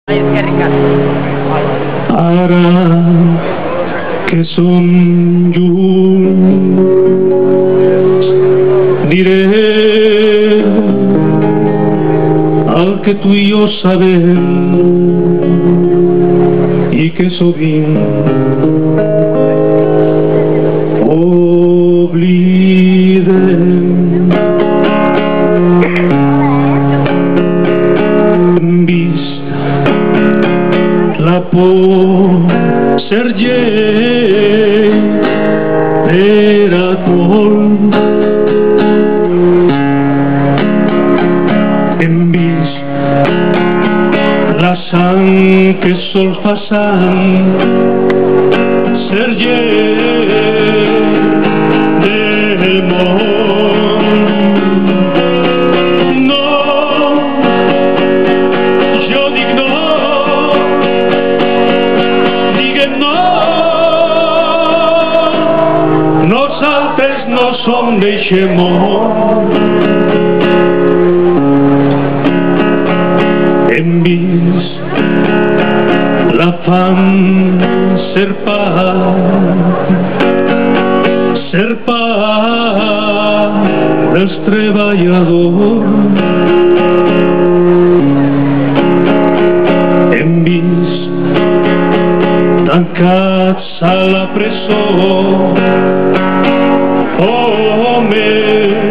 Ara que son junts diré el que tu i jo sabem i que sovint oblidem. Hem vist la por ser llei per a tot. Hem vist la sang que sol fa sang ser llei del món. No, jo dic no, diguem no, nosaltres no som d'eixe món. Hem vist la fam ser pa dels treballadors. Hem vist tancats a la presó homes